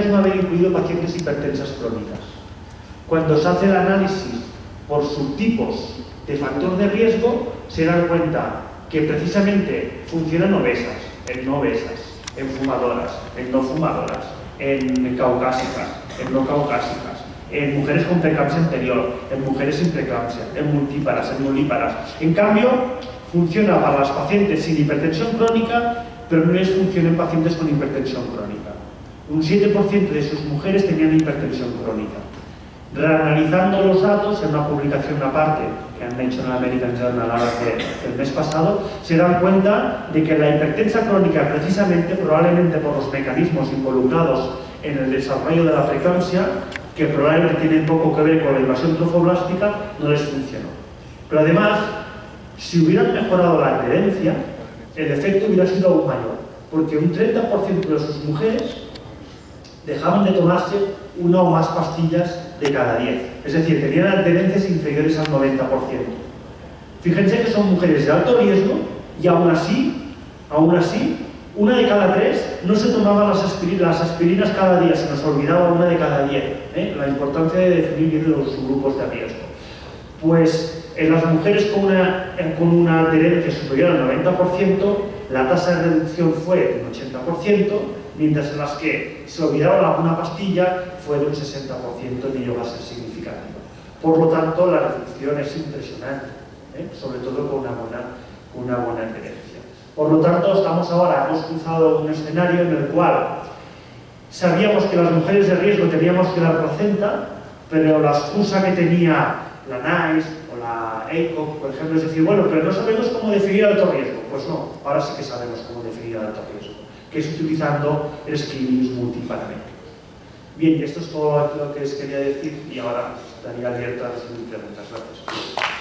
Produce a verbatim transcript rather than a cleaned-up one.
no haber incluido pacientes hipertensas crónicas. Cuando se hace el análisis por subtipos de factor de riesgo, se dan cuenta que precisamente funcionan obesas, en no obesas, en fumadoras, en no fumadoras, en caucásicas, en no caucásicas, en mujeres con preeclampsia anterior, en mujeres sin preeclampsia, en multíparas, en nulíparas. En cambio, funciona para las pacientes sin hipertensión crónica, pero no les funciona en pacientes con hipertensión crónica. Un siete por ciento de sus mujeres tenían hipertensión crónica. Reanalizando los datos, en una publicación aparte que han hecho en la American Journal ahora que el mes pasado, se dan cuenta de que la hipertensa crónica, precisamente, probablemente por los mecanismos involucrados en el desarrollo de la preeclampsia, que probablemente tienen poco que ver con la invasión trofoblástica, no les funcionó. Pero además, si hubieran mejorado la adherencia, el efecto hubiera sido aún mayor, porque un treinta por ciento de sus mujeres dejaban de tomarse una o más pastillas de cada diez. Es decir, tenían adherencias inferiores al noventa por ciento. Fíjense que son mujeres de alto riesgo y aún así, aún así, una de cada tres no se tomaba las aspirinas, las aspirinas cada día, se nos olvidaba una de cada diez. ¿eh? La importancia de definir bien los subgrupos de riesgo. Pues en las mujeres con una, con una adherencia superior al noventa por ciento, la tasa de reducción fue de un ochenta por ciento, mientras en las que se olvidaba alguna pastilla fue de un sesenta por ciento, ni llegó a ser significativo. Por lo tanto, la reducción es impresionante, ¿eh? sobre todo con una buena, con una buena adherencia. Por lo tanto, estamos ahora, hemos cruzado un escenario en el cual sabíamos que las mujeres de riesgo teníamos que dar placenta, pero la excusa que tenía la NICE o la A C O P, por ejemplo, es decir, bueno, pero no sabemos cómo definir alto riesgo. Pues no, ahora sí que sabemos cómo definir alto riesgo, que es utilizando el screening multiparamétrico. Bien, y esto es todo lo que les quería decir y ahora estaría abierta a recibir preguntas. Gracias.